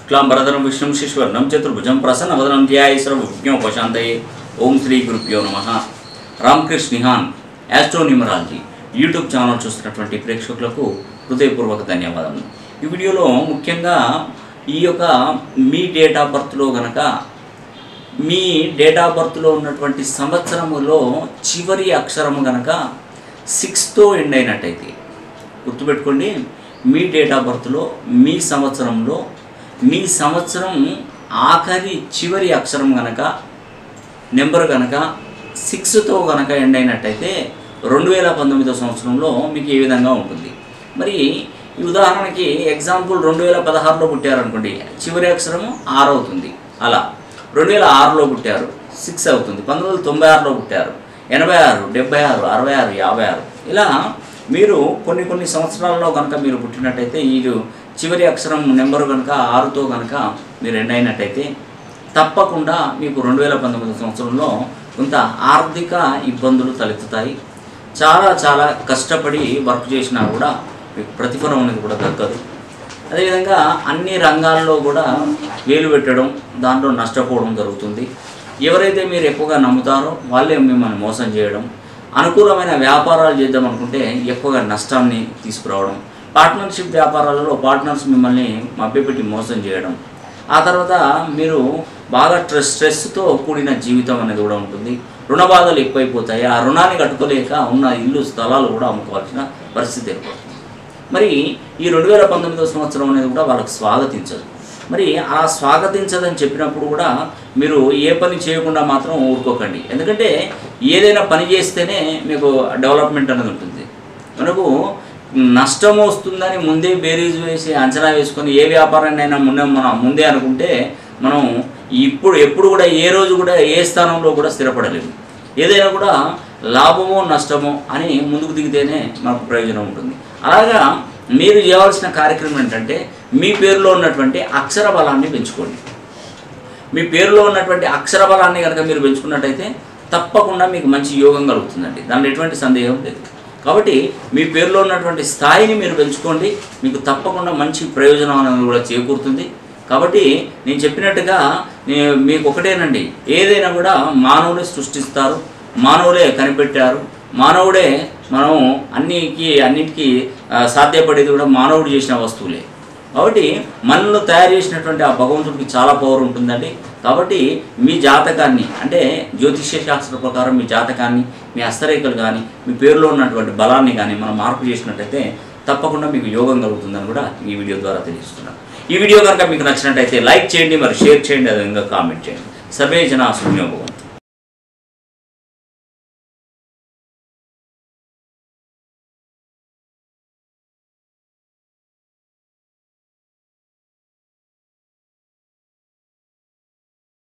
शुक्लांबरधरं विष्णुं शशिवर्णं चतुर्भुजं प्रसन्नवदनं ध्यायेत् सर्वविघ्नोपशान्तये। ओम श्री गुरुभ्यो नमः। Ramakrishna Nihan astronumerology YouTube channel చూస్తున్నటువంటి ప్రేక్షకులకు హృదయపూర్వక ధన్యవాదాలు। ఈ వీడియోలో ముఖ్యంగా ఈ యొక్క మీ డేట్ ఆఫ్ బర్త్ లో గనక మీ డేట్ ఆఫ్ బర్త్ లో ఉన్నటువంటి సంవత్సరములో చివరి అక్షరము గనక 6 తో ఎండ్ అయినట్టయితే గుర్తుపెట్టుకోండి, మీ డేట్ ఆఫ్ బర్త్ లో మీ సంవత్సరంలో మీ సంవత్సరం ఆఖరి చివరి అక్షరం గనక నెంబర్ గనక 6 తో గనక ఎండ్ అయినట్టయితే 2019 సంవత్సరంలో మీకు ఏ విధంగా ఉంటుంది। మరి ఈ ఉదాహరణకి ఎగ్జాంపుల్ 2016 లో పుట్టారు అనుకోండి, చివరి అక్షరం 6 అవుతుంది। అలా 2006 లో పుట్టారు 6 అవుతుంది। 1996 లో పుట్టారు 86, 76, 66, 56 ఇలా మీరు కొన్ని సంవత్సరాల్లో కనుక మీరు పుట్టినట్టయితే ఈ చివరి అక్షరం నెంబర్ కనుక 6తో కనుక మీరు ఎండ్ అయినట్టయితే తప్పకుండా మీకు 2019 సంవత్సరంలో కొంత ఆర్థిక ఇబ్బందులు తలెత్తుతాయి। చాలా కష్టపడి వర్క్ చేసినా కూడా మీకు ప్రతిఫలం అనేది కూడా దక్కదు। అదేవిధంగా అన్ని రంగాల్లో కూడా వేలు పెట్టడం, దాంట్లో నష్టపోవడం జరుగుతుంది। ఎవరైతే మీరు ఎక్కువగా నమ్ముతారో వాళ్ళే మిమ్మల్ని మోసం చేయడం, అనుకూలమైన వ్యాపారాలు చేద్దాం అనుకుంటే ఎక్కువగా నష్టాన్ని తీసుకురావడం, పార్ట్నర్షిప్ వ్యాపారాలలో పార్ట్నర్స్ మిమ్మల్ని మభ్యపెట్టి మోసం చేయడం, ఆ తర్వాత మీరు బాగా స్ట్రెస్తో కూడిన జీవితం అనేది కూడా ఉంటుంది। రుణ బాధలు ఎక్కువైపోతాయి, ఆ రుణాన్ని కట్టుకోలేక ఉన్న ఇల్లు స్థలాలు కూడా అమ్ముకోవాల్సిన పరిస్థితి ఏర్పడుతుంది। మరి ఈ 2019 సంవత్సరం అనేది కూడా వాళ్ళకి స్వాగతించదు। మరి అలా స్వాగతించదని చెప్పినప్పుడు కూడా మీరు ఏ పని చేయకుండా మాత్రం ఊరుకోకండి, ఎందుకంటే ఏదైనా పని చేస్తేనే మీకు డెవలప్మెంట్ అనేది ఉంటుంది। మనకు నష్టం వస్తుందని ముందే బేరీజ్ వేసి అంచనా వేసుకొని ఏ వ్యాపారాన్నైనా మనం ముందే అనుకుంటే మనం ఎప్పుడు కూడా ఏ రోజు కూడా ఏ స్థానంలో కూడా స్థిరపడలేము। ఏదైనా కూడా లాభమో నష్టమో అని ముందుకు దిగితేనే మనకు ప్రయోజనం ఉంటుంది। అలాగా మీరు చేయవలసిన కార్యక్రమం ఏంటంటే మీ పేరులో ఉన్నటువంటి అక్షర బలాన్ని పెంచుకోండి। మీ పేరులో ఉన్నటువంటి అక్షర బలాన్ని కనుక మీరు పెంచుకున్నట్టయితే తప్పకుండా మీకు మంచి యోగం కలుగుతుందండి, దాంట్లో ఎటువంటి సందేహం లేదు। కాబట్టి మీ పేరులో ఉన్నటువంటి స్థాయిని మీరు పెంచుకోండి, మీకు తప్పకుండా మంచి ప్రయోజనం అనేది కూడా చేకూరుతుంది। కాబట్టి నేను చెప్పినట్టుగా మీకు ఒకటేనండి, ఏదైనా కూడా మానవులే సృష్టిస్తారు, మానవులే కనిపెట్టారు, మానవుడే మనం అన్నిటికీ సాధ్యపడేది కూడా మానవుడు చేసిన వస్తువులే। కాబట్టి మనల్ని తయారు చేసినటువంటి ఆ భగవంతుడికి చాలా పవర్ ఉంటుందండి। కాబట్టి మీ జాతకాన్ని అంటే జ్యోతిష్య శాస్త్ర ప్రకారం మీ జాతకాన్ని, మీ హస్తరేఖలు కానీ, మీ పేరులో ఉన్నటువంటి బలాన్ని కానీ మనం మార్పు చేసినట్టయితే తప్పకుండా మీకు యోగం కలుగుతుందని కూడా ఈ వీడియో ద్వారా తెలియజేస్తున్నాను। ఈ వీడియో కనుక మీకు నచ్చినట్టయితే లైక్ చేయండి, మరి షేర్ చేయండి, అదేవిధంగా కామెంట్ చేయండి। సర్వే జనా సుఖినో భవంతు।